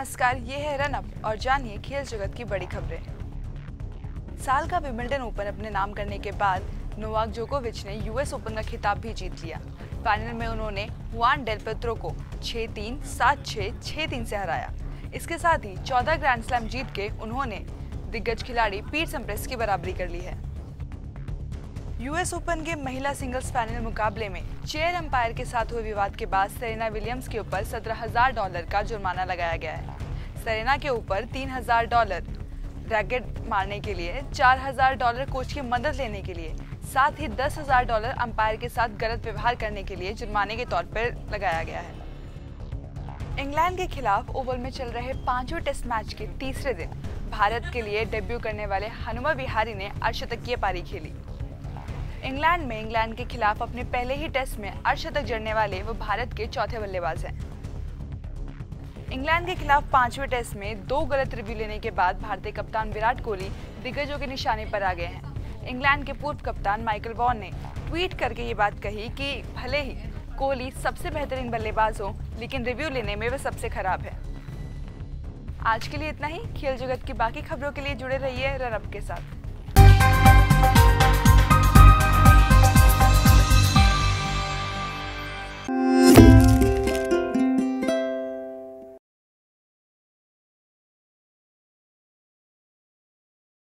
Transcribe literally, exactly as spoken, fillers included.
नमस्कार, ये है रन अप और जानिए खेल जगत की बड़ी खबरें। साल का विंबलडन ओपन अपने नाम करने के बाद नोवाक जोकोविच ने यूएस ओपन का खिताब भी जीत लिया। फाइनल में उन्होंने हुआन डेल पोत्रो को छह तीन, सात छह, छह तीन से हराया। इसके साथ ही चौदह ग्रैंड स्लैम जीत के उन्होंने दिग्गज खिलाड़ी पीट सैम्प्रास की बराबरी कर ली है। यूएस ओपन के महिला सिंगल्स फाइनल मुकाबले में चेयर अंपायर के साथ हुए विवाद के बाद सेरेना विलियम्स के ऊपर सत्रह हजार डॉलर का जुर्माना लगाया गया है। सेरेना के ऊपर तीन हजार डॉलर रैकेट मारने के लिए, चार हजार डॉलर कोच की मदद लेने के लिए, साथ ही दस हजार डॉलर अंपायर के साथ गलत व्यवहार करने के लिए जुर्माने के तौर पर लगाया गया है। इंग्लैंड के खिलाफ ओवल में चल रहे पांचवें टेस्ट मैच के तीसरे दिन भारत के लिए डेब्यू करने वाले हनुमा विहारी ने अर्धशतकीय पारी खेली। इंग्लैंड में इंग्लैंड के खिलाफ अपने पहले ही टेस्ट में अर्धशतक जड़ने वाले वो भारत के चौथे बल्लेबाज हैं। इंग्लैंड के खिलाफ पांचवें टेस्ट में दो गलत रिव्यू लेने के बाद भारतीय कप्तान विराट कोहली दिग्गजों के निशाने पर आ गए हैं। इंग्लैंड के पूर्व कप्तान माइकल वॉन ने ट्वीट करके ये बात कही कि भले ही कोहली सबसे बेहतरीन बल्लेबाज हो, लेकिन रिव्यू लेने में वह सबसे खराब है। आज के लिए इतना ही। खेल जगत की बाकी खबरों के लिए जुड़े रहिए रन अप के साथ।